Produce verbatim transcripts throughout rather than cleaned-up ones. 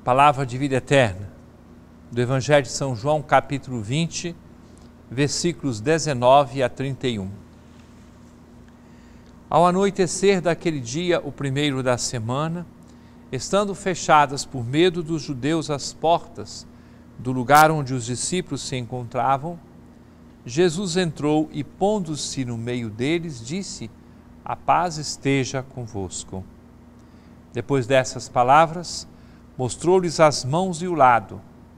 Palavra de vida eterna, do Evangelho de São João, capítulo vinte, versículos dezenove a trinta e um. Ao anoitecer daquele dia, o primeiro da semana, estando fechadas por medo dos judeus as portas do lugar onde os discípulos se encontravam, Jesus entrou e, pondo-se no meio deles, disse: "A paz esteja convosco." Depois dessas palavras, mostrou-lhes as mãos e o lado.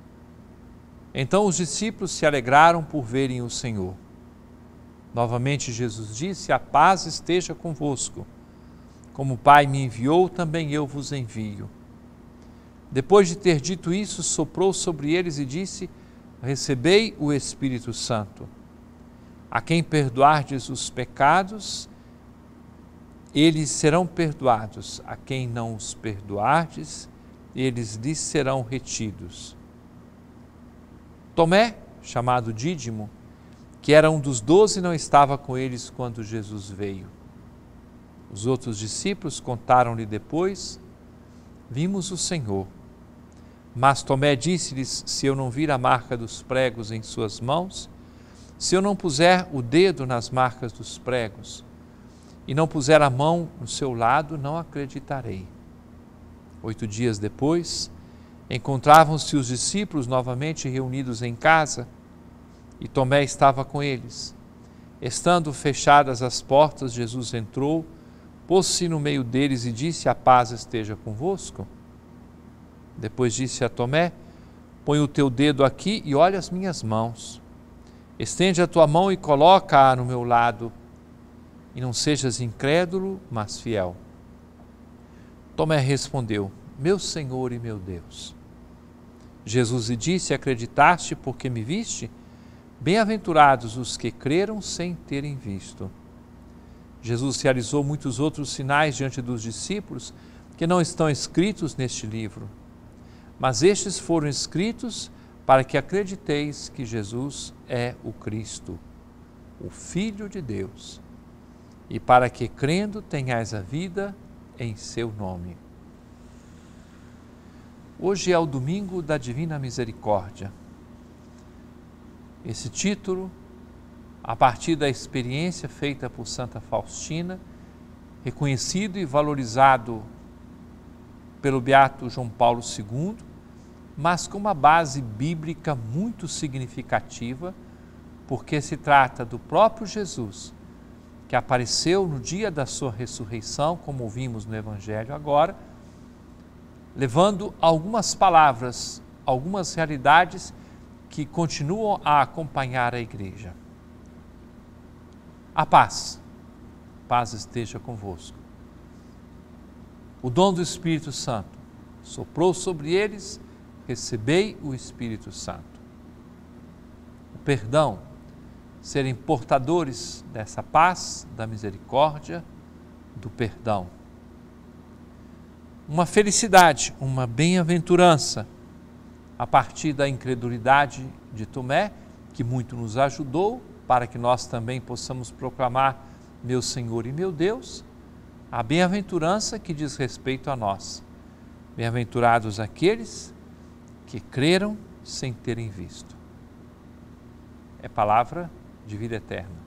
Então os discípulos se alegraram por verem o Senhor. Novamente Jesus disse: "A paz esteja convosco. Como o Pai me enviou, também eu vos envio." Depois de ter dito isso, soprou sobre eles e disse: "Recebei o Espírito Santo. A quem perdoardes os pecados, eles serão perdoados. A quem não os perdoardes, eles lhes serão retidos." Tomé, chamado Dídimo, que era um dos doze, não estava com eles quando Jesus veio. Os outros discípulos contaram-lhe depois: "Vimos o Senhor." Mas Tomé disse-lhes: "Se eu não vir a marca dos pregos em suas mãos, se eu não puser o dedo nas marcas dos pregos, e não puser a mão no seu lado, não acreditarei." Oito dias depois, encontravam-se os discípulos novamente reunidos em casa, e Tomé estava com eles. Estando fechadas as portas, Jesus entrou, pôs-se no meio deles e disse: "A paz esteja convosco." Depois disse a Tomé: "Põe o teu dedo aqui e olha as minhas mãos. Estende a tua mão e coloca-a no meu lado, e não sejas incrédulo, mas fiel." Tomé respondeu: "Meu Senhor e meu Deus." Jesus lhe disse: "Acreditaste porque me viste? Bem-aventurados os que creram sem terem visto." Jesus realizou muitos outros sinais diante dos discípulos que não estão escritos neste livro, mas estes foram escritos para que acrediteis que Jesus é o Cristo, o Filho de Deus, e para que, crendo, tenhais a vida em seu nome. Hoje é o domingo da Divina Misericórdia. Esse título, a partir da experiência feita por Santa Faustina, reconhecido e valorizado pelo Beato João Paulo segundo, mas com uma base bíblica muito significativa, porque se trata do próprio Jesus, que apareceu no dia da sua ressurreição, como ouvimos no Evangelho agora, levando algumas palavras, algumas realidades que continuam a acompanhar a Igreja. A paz, paz esteja convosco. O dom do Espírito Santo soprou sobre eles: recebei o Espírito Santo. O perdão, serem portadores dessa paz, da misericórdia, do perdão. Uma felicidade, uma bem-aventurança, a partir da incredulidade de Tomé, que muito nos ajudou para que nós também possamos proclamar: meu Senhor e meu Deus, a bem-aventurança que diz respeito a nós. Bem-aventurados aqueles que creram sem terem visto. É palavra de vida eterna.